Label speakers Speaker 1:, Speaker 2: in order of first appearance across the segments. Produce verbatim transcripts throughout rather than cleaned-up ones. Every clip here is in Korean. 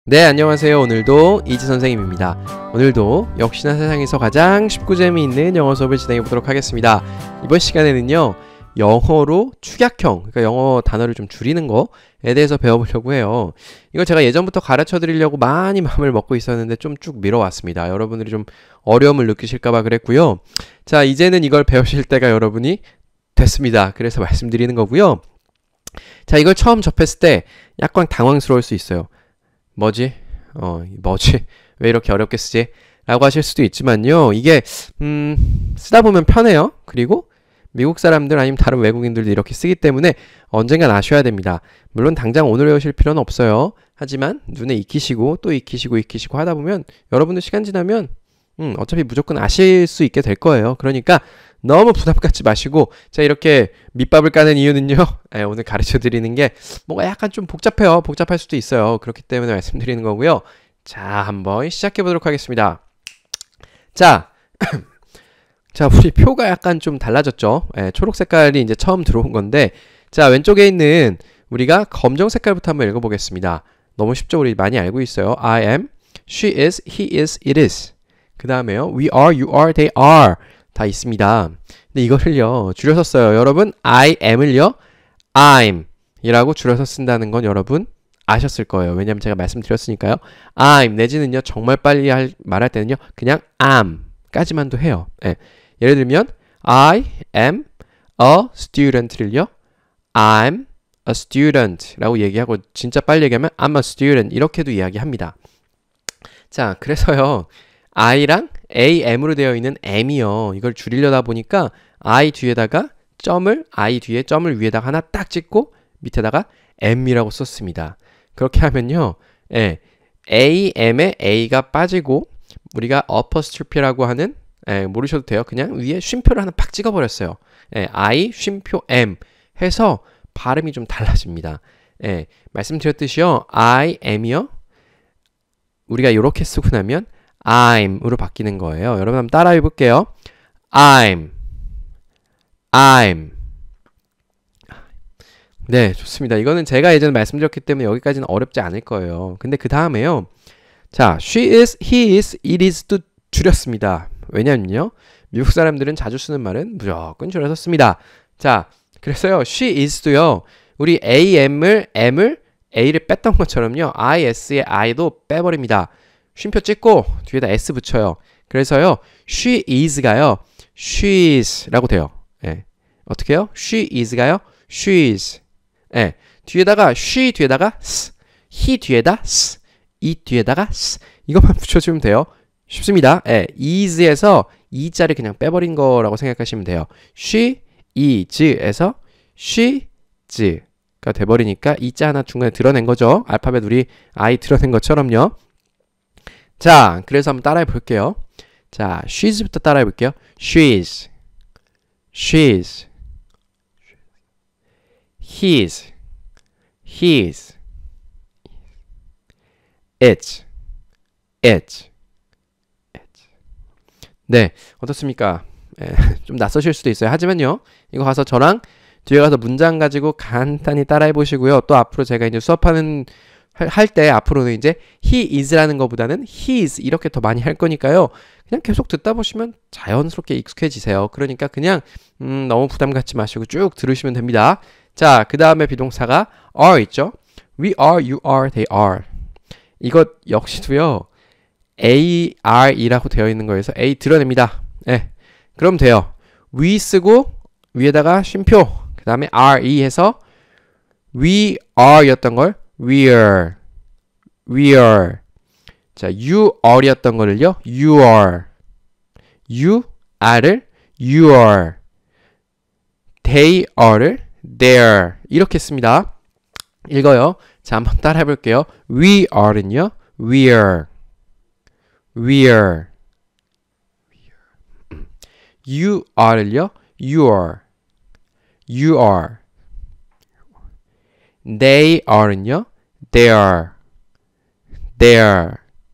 Speaker 1: 네, 안녕하세요. 오늘도 이지 선생님입니다. 오늘도 역시나 세상에서 가장 쉽고 재미있는 영어 수업을 진행해 보도록 하겠습니다. 이번 시간에는요, 영어로 축약형, 그러니까 영어 단어를 좀 줄이는 거에 대해서 배워보려고 해요. 이거 제가 예전부터 가르쳐 드리려고 많이 마음을 먹고 있었는데 좀 쭉 미뤄왔습니다. 여러분들이 좀 어려움을 느끼실까봐 그랬고요. 자, 이제는 이걸 배우실 때가 여러분이 됐습니다. 그래서 말씀드리는 거고요. 자, 이걸 처음 접했을 때 약간 당황스러울 수 있어요. 뭐지? 어, 뭐지? 왜 이렇게 어렵게 쓰지? 라고 하실 수도 있지만요. 이게 음, 쓰다 보면 편해요. 그리고 미국 사람들 아니면 다른 외국인들도 이렇게 쓰기 때문에 언젠간 아셔야 됩니다. 물론 당장 오늘 외우실 필요는 없어요. 하지만 눈에 익히시고 또 익히시고 익히시고 하다 보면 여러분들 시간 지나면 음, 어차피 무조건 아실 수 있게 될 거예요. 그러니까 너무 부담 갖지 마시고, 자, 이렇게 밑밥을 까는 이유는요, 에, 오늘 가르쳐 드리는 게 뭔가 약간 좀 복잡해요. 복잡할 수도 있어요. 그렇기 때문에 말씀드리는 거고요. 자, 한번 시작해 보도록 하겠습니다. 자, 자, 우리 표가 약간 좀 달라졌죠. 에, 초록 색깔이 이제 처음 들어온 건데, 자, 왼쪽에 있는 우리가 검정 색깔부터 한번 읽어보겠습니다. 너무 쉽죠? 우리 많이 알고 있어요. I am, she is, he is, it is. 그 다음에요. We are, you are, they are. 다 있습니다. 근데 이거를요, 줄여서 써요. 여러분, I am을요, I'm 이라고 줄여서 쓴다는 건 여러분 아셨을 거예요. 왜냐면 제가 말씀드렸으니까요. I'm 내지는요, 정말 빨리 할, 말할 때는요, 그냥 am 까지만도 해요. 예. 예를 들면, I am a student를요, I'm a student 라고 얘기하고, 진짜 빨리 얘기하면 I'm a student 이렇게도 이야기합니다. 자, 그래서요, I랑 am으로 되어 있는 am이요. 이걸 줄이려다 보니까 I 뒤에다가 점을, I 뒤에 점을 위에다가 하나 딱 찍고 밑에다가 m이라고 썼습니다. 그렇게 하면요, 예, am에 a가 빠지고 우리가 apostrophe라고 하는, 예, 모르셔도 돼요. 그냥 위에 쉼표를 하나 팍 찍어버렸어요. 예, I 쉼표 m 해서 발음이 좀 달라집니다. 예, 말씀드렸듯이요, I am이요. 우리가 이렇게 쓰고 나면 I'm 으로 바뀌는 거예요. 여러분 한번 따라 해볼게요. I'm, I'm. 네, 좋습니다. 이거는 제가 예전에 말씀드렸기 때문에 여기까지는 어렵지 않을 거예요. 근데 그 다음에요. 자, she is, he is, it is도 줄였습니다. 왜냐면요, 미국 사람들은 자주 쓰는 말은 무조건 줄여서 씁니다. 자, 그래서요, she is도요, 우리 am을, m을, a를 뺐던 것처럼요, is의 i도 빼버립니다. 쉼표 찍고 뒤에다 s 붙여요. 그래서요, she is가요, she's 라고 돼요. 예. 어떻게 해요? she is가요, she's. 예. 뒤에다가 she 뒤에다가 s, he 뒤에다 s, it 뒤에다가 s. 이것만 붙여주면 돼요. 쉽습니다. 예. is에서 e자를 그냥 빼버린 거라고 생각하시면 돼요. she is에서 she's가 돼버리니까 e자 하나 중간에 드러낸 거죠. 알파벳 우리 I 드러낸 것처럼요. 자, 그래서 한번 따라해 볼게요. 자, she's부터 따라해 볼게요. she's, she's, his, his, it's, it's, it's. 네, 어떻습니까? 에, 좀 낯서실 수도 있어요. 하지만요, 이거 가서 저랑 뒤에 가서 문장 가지고 간단히 따라해 보시고요. 또 앞으로 제가 이제 수업하는 할 때 앞으로는 이제 he is라는 것보다는 his 이렇게 더 많이 할 거니까요. 그냥 계속 듣다 보시면 자연스럽게 익숙해지세요. 그러니까 그냥 음, 너무 부담 갖지 마시고 쭉 들으시면 됩니다. 자, 그 다음에 비동사가 are 있죠. We are, you are, they are. 이것 역시도요, A, R, E라고 되어 있는 거에서 A 드러냅니다. 네, 그럼 돼요. We 쓰고 위에다가 쉼표, 그 다음에 are, E 해서 we are 였던 걸 we're, we're. 자, you are였던 거를요, you are, you are를 you are, they are를 they're. 이렇게 씁니다. 읽어요. 자, 한번 따라 해볼게요. we are는요, we're, we're. you are를요, you are, you are. They are는요, they are, they are.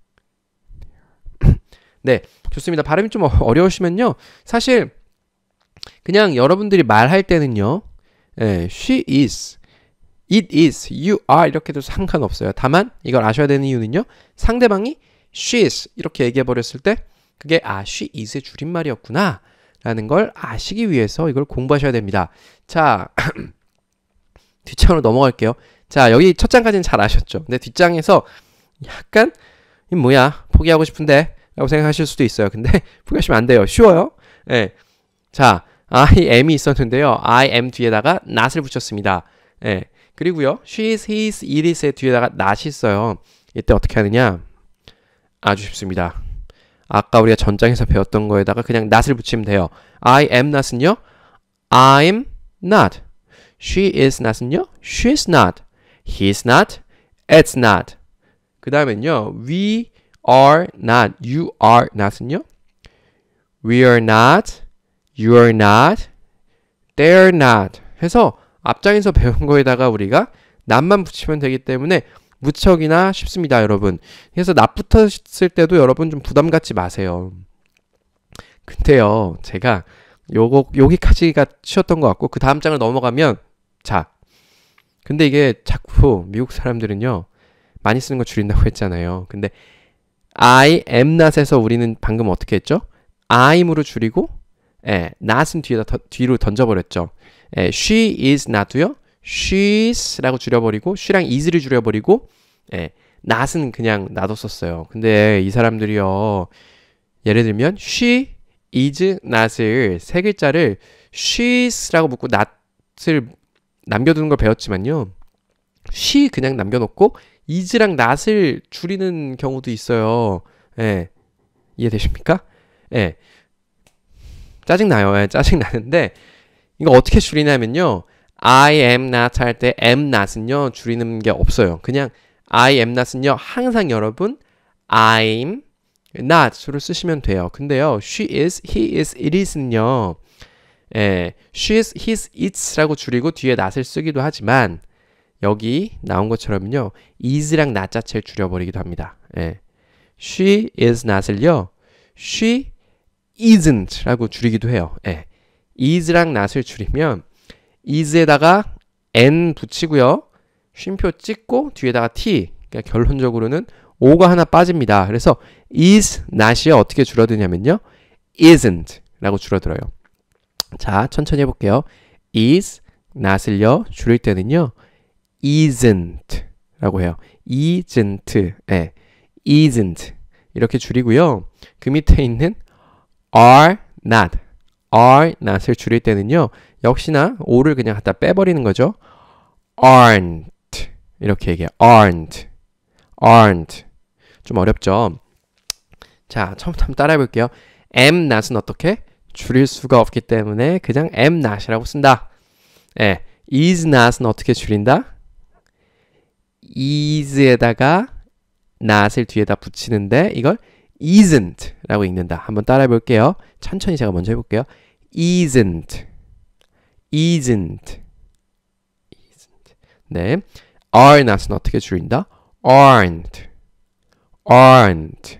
Speaker 1: 네, 좋습니다. 발음이 좀 어려우시면요, 사실 그냥 여러분들이 말할 때는요, 예, she is it is, you are 이렇게 해도 상관없어요. 다만 이걸 아셔야 되는 이유는요. 상대방이 she is 이렇게 얘기해 버렸을 때 그게 아, she is의 줄임말이었구나 라는 걸 아시기 위해서 이걸 공부하셔야 됩니다. 자, 뒷장으로 넘어갈게요. 자, 여기 첫 장까지는 잘 아셨죠? 근데 뒷장에서 약간 이 뭐야 포기하고 싶은데 라고 생각하실 수도 있어요. 근데 포기하시면 안 돼요. 쉬워요. 예. 자, I am이 있었는데요. I am 뒤에다가 not을 붙였습니다. 예. 그리고요. she is, he is, it is의 뒤에다가 not이 있어요. 이때 어떻게 하느냐? 아주 쉽습니다. 아까 우리가 전장에서 배웠던 거에다가 그냥 not을 붙이면 돼요. I am not은요. I'm not. She is not은요. She is not. He is not. It's not. 그 다음엔요. We are not. You are not은요. We are not. You are not. They are not. 해서 앞장에서 배운 거에다가 우리가 not만 붙이면 되기 때문에 무척이나 쉽습니다, 여러분. 그래서 not 붙었을 때도 여러분 좀 부담 갖지 마세요. 근데요, 제가 요거 여기까지가 쉬웠던 것 같고 그 다음 장을 넘어가면 자, 근데 이게 자꾸 미국 사람들은요 많이 쓰는 거 줄인다고 했잖아요. 근데 I am not에서 우리는 방금 어떻게 했죠? I'm으로 줄이고 예, not은 뒤에다 더, 뒤로 던져버렸죠. 예, she is not도요. she's 라고 줄여버리고 she랑 is를 줄여버리고 예, not은 그냥 놔뒀었어요. 근데 이 사람들이요 예를 들면 she is not을 세 글자를 she's 라고 묶고 not을 남겨두는 걸 배웠지만요. she 그냥 남겨놓고 is랑 not을 줄이는 경우도 있어요. 예, 이해되십니까? 예, 짜증나요. 예, 짜증나는데 이거 어떻게 줄이냐면요. I am not 할 때 am not은요. 줄이는 게 없어요. 그냥 I am not은요. 항상 여러분 I'm not를 쓰시면 돼요. 근데요. she is, he is, it is는요. 예, she is, his, its라고 줄이고 뒤에 not을 쓰기도 하지만 여기 나온 것처럼요. is랑 not 자체를 줄여버리기도 합니다. 예, she is not을요. she isn't 라고 줄이기도 해요. 예, is랑 not을 줄이면 is에다가 n 붙이고요. 쉼표 찍고 뒤에다가 t. 그러니까 결론적으로는 o가 하나 빠집니다. 그래서 is not이 어떻게 줄어드냐면요. isn't 라고 줄어들어요. 자, 천천히 해볼게요. is not을요. 줄일 때는요. isn't 라고 해요. isn't. 예, isn't. 이렇게 줄이고요. 그 밑에 있는 are not. are not을 줄일 때는요. 역시나 o를 그냥 갖다 빼버리는 거죠. aren't. 이렇게 얘기해요. aren't. aren't. 좀 어렵죠? 자, 처음부터 한번 따라해 볼게요. am not은 어떻게? 줄일 수가 없기 때문에 그냥 am not이라고 쓴다. 예, is not은 어떻게 줄인다? is에다가 not을 뒤에다 붙이는데 이걸 isn't 라고 읽는다. 한번 따라해 볼게요. 천천히 제가 먼저 해볼게요. isn't. isn't. isn't. 네. are not은 어떻게 줄인다? aren't. aren't.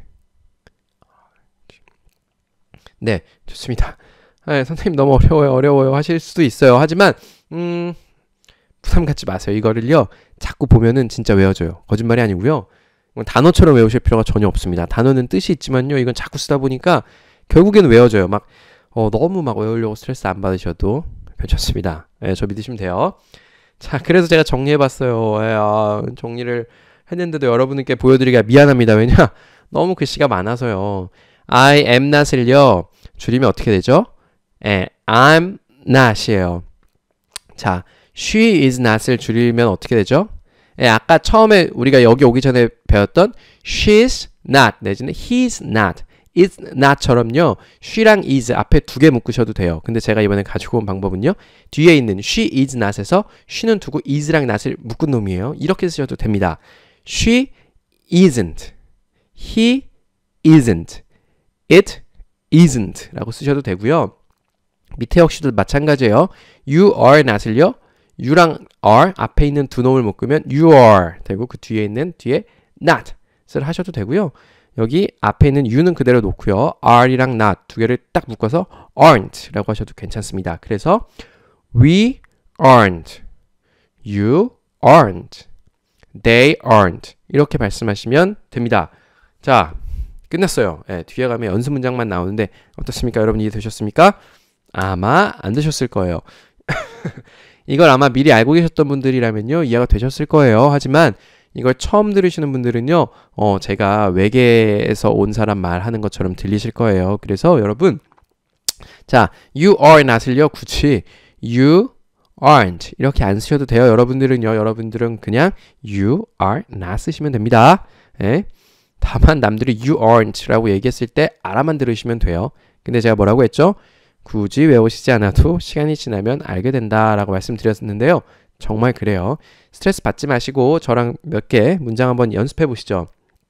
Speaker 1: 네, 좋습니다. 네, 선생님 너무 어려워요, 어려워요 하실 수도 있어요. 하지만 음, 부담 갖지 마세요. 이거를요, 자꾸 보면은 진짜 외워져요. 거짓말이 아니고요. 단어처럼 외우실 필요가 전혀 없습니다. 단어는 뜻이 있지만요, 이건 자꾸 쓰다 보니까 결국에는 외워져요. 막 어, 너무 막 외우려고 스트레스 안 받으셔도 괜찮습니다. 네, 저 믿으시면 돼요. 자, 그래서 제가 정리해봤어요. 에, 아, 정리를 했는데도 여러분께 보여드리기가 미안합니다. 왜냐? 너무 글씨가 많아서요. I am not을요, 줄이면 어떻게 되죠? 에, I'm not이에요. 자, she is not을 줄이면 어떻게 되죠? 예, 아까 처음에 우리가 여기 오기 전에 배웠던 she's not 내지는 he's not, is not처럼요. she랑 is 앞에 두 개 묶으셔도 돼요. 근데 제가 이번에 가지고 온 방법은요. 뒤에 있는 she is not에서 she는 두고 is랑 not을 묶은 놈이에요. 이렇게 쓰셔도 됩니다. she isn't, he isn't, it isn't 라고 쓰셔도 되고요. 밑에 역시도 마찬가지예요. you are not을요. you랑 are 앞에 있는 두 놈을 묶으면 you are 되고 그 뒤에 있는 뒤에 not을 하셔도 되고요. 여기 앞에 있는 you는 그대로 놓고요. are이랑 not 두 개를 딱 묶어서 aren't 라고 하셔도 괜찮습니다. 그래서 we aren't, you aren't. They aren't. 이렇게 말씀하시면 됩니다. 자, 끝났어요. 예, 뒤에 가면 연습 문장만 나오는데 어떻습니까? 여러분 이해되셨습니까? 아마 안 되셨을 거예요. 이걸 아마 미리 알고 계셨던 분들이라면요 이해가 되셨을 거예요. 하지만 이걸 처음 들으시는 분들은요 어, 제가 외계에서 온 사람 말하는 것처럼 들리실 거예요. 그래서 여러분 자, you are not을요 굳이 you aren't 이렇게 안 쓰셔도 돼요. 여러분들은요 여러분들은 그냥 you are not 쓰시면 됩니다. 예? 다만 남들이 you aren't 라고 얘기했을 때 알아만 들으시면 돼요. 근데 제가 뭐라고 했죠? 굳이 외우시지 않아도 시간이 지나면 알게 된다라고 말씀드렸는데요. 정말 그래요. 스트레스 받지 마시고 저랑 몇 개 문장 한번 연습해 보시죠.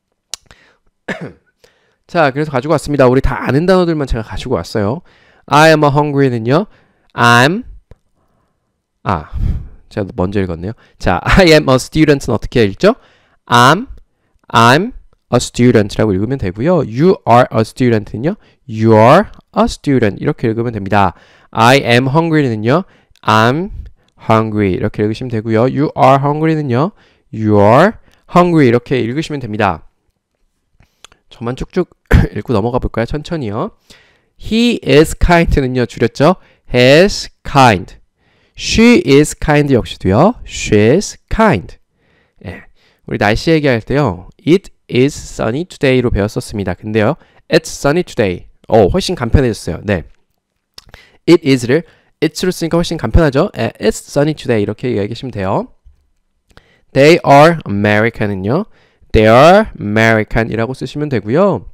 Speaker 1: 자, 그래서 가지고 왔습니다. 우리 다 아는 단어들만 제가 가지고 왔어요. I am hungry는요. I'm 아, 제가 먼저 읽었네요. 자, I am a student는 어떻게 읽죠? I'm I'm a student라고 읽으면 되고요. You are a student는요. You are a student 이렇게 읽으면 됩니다. I am hungry는요. I'm hungry 이렇게 읽으시면 되고요. You are hungry는요. You are hungry 이렇게 읽으시면 됩니다. 저만 쭉쭉 읽고 넘어가 볼까요? 천천히요. He is kind는요. 줄였죠? Has kind. She is kind 역시도요. She is kind. 예. 우리 날씨 얘기할 때요. It is sunny today로 배웠었습니다. 근데요. It's sunny today. 어, 훨씬 간편해졌어요. 네. It is를 it'로 쓰니까 훨씬 간편하죠? 예, It's sunny today 이렇게 얘기하시면 돼요. They are American은요. They are American 이라고 쓰시면 되고요.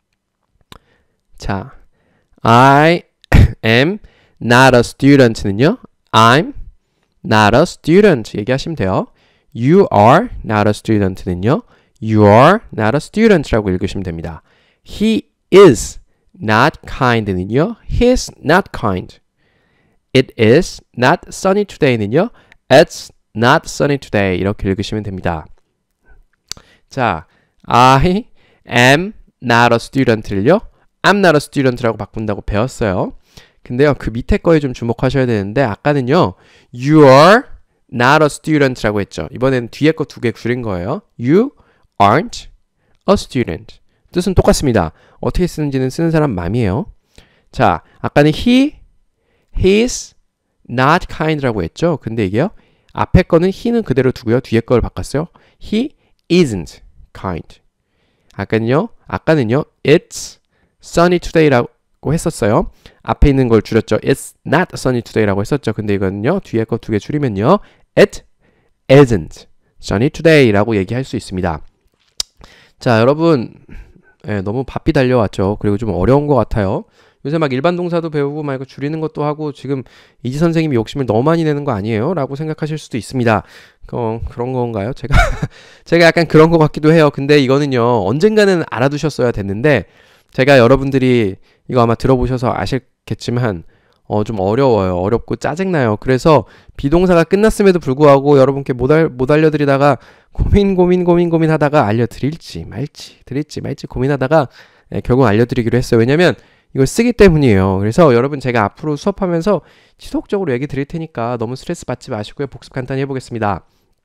Speaker 1: 자, I am not a student는요. I'm not a student 얘기하시면 돼요. You are not a student는요. You are not a student라고 읽으시면 됩니다. He is not kind는요. He is not kind. It is not sunny today는요. It's not sunny today 이렇게 읽으시면 됩니다. 자, I am not a student를요. I'm not a student라고 바꾼다고 배웠어요. 근데요, 그 밑에 거에 좀 주목하셔야 되는데 아까는요, you are not a student라고 했죠. 이번에는 뒤에 거 두 개 줄인 거예요. You aren't a student. 뜻은 똑같습니다. 어떻게 쓰는지는 쓰는 사람 맘이에요. 자, 아까는 he, he's not kind라고 했죠. 근데 이게요, 앞에 거는 he는 그대로 두고요. 뒤에 거를 바꿨어요. He isn't kind. 아까는요, 아까는요, it's sunny today라고 했었어요. 앞에 있는 걸 줄였죠. It's not sunny today라고 했었죠. 근데 이거는요, 뒤에 거 두 개 줄이면요, it isn't sunny today라고 얘기할 수 있습니다. 자, 여러분, 예, 너무 바삐 달려왔죠. 그리고 좀 어려운 것 같아요. 요새 막 일반 동사도 배우고 막 이거 줄이는 것도 하고 지금 이지 선생님이 욕심을 너무 많이 내는 거 아니에요? 라고 생각하실 수도 있습니다. 어, 그런 건가요? 제가 제가 약간 그런 것 같기도 해요. 근데 이거는요, 언젠가는 알아두셨어야 됐는데 제가 여러분들이 이거 아마 들어보셔서 아시겠지만 어, 좀 어려워요. 어렵고 짜증나요. 그래서 비동사가 끝났음에도 불구하고 여러분께 못, 알, 못 알려드리다가 고민 고민 고민 고민 하다가 알려드릴지 말지 드릴지 말지 고민하다가 네, 결국 알려드리기로 했어요. 왜냐면 이걸 쓰기 때문이에요. 그래서 여러분 제가 앞으로 수업하면서 지속적으로 얘기 드릴 테니까 너무 스트레스 받지 마시고요. 복습 간단히 해보겠습니다.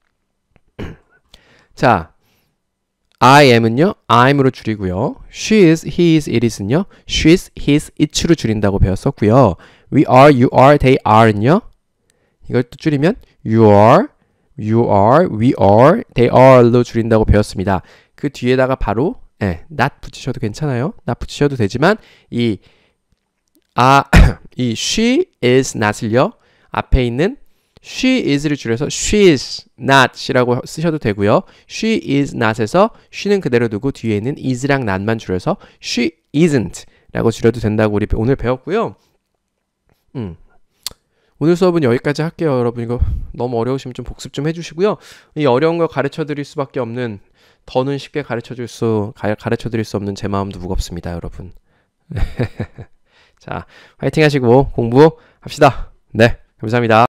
Speaker 1: 자, I am은요, I'm으로 줄이고요. She is, he is, it is는요, she is, his, it로 줄인다고 배웠었고요. We are, you are, they are는요, 이걸 또 줄이면 you are, you are, we are, they are로 줄인다고 배웠습니다. 그 뒤에다가 바로 네, not 붙이셔도 괜찮아요. not 붙이셔도 되지만 이 아, 이 she is not을요, 앞에 있는 she is를 줄여서 she is not이라고 쓰셔도 되고요. she is not에서 she는 그대로 두고 뒤에 있는 is랑 not만 줄여서 she isn't 라고 줄여도 된다고 우리 오늘 배웠고요. 음. 오늘 수업은 여기까지 할게요. 여러분 이거 너무 어려우시면 좀 복습 좀 해주시고요. 이 어려운 걸 가르쳐 드릴 수밖에 없는, 더는 쉽게 가르쳐 줄 수, 가르쳐 드릴 수 없는 제 마음도 무겁습니다, 여러분. 자, 화이팅 하시고 공부합시다. 네, 감사합니다.